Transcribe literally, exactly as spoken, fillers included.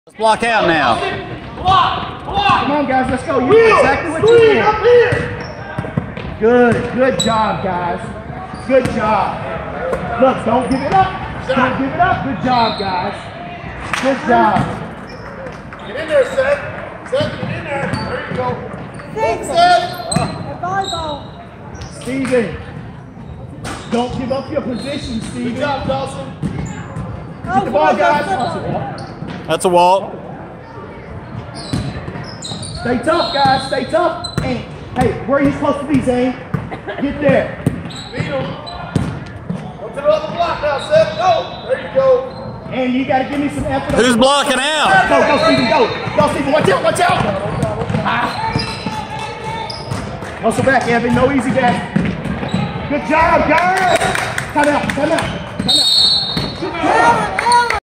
Let's block out now. Block! Block! Come on, guys, let's go. You know exactly what you want. Up here. Good, good job, guys. Good job. Look, don't give it up. Don't give it up. Good job, guys. Good job. Get in there, Seth. Seth, get in there. There you go. Thanks, Seth. volleyball. Steven, don't give up your position, Steven. Good job, Dawson. Get the ball, guys. That's a wall. Stay tough, guys. Stay tough. And hey, where are you supposed to be, Zane? Get there. Beat him. Go to the other block now, Seth. Go. There you go. And you got to give me some effort. Who's blocking out? Go, go, Steven, go. Go, Steven. Watch out, watch out. Ah. Muscle back, Evan. No easy back. Good job, guys. Time out, time out, time out.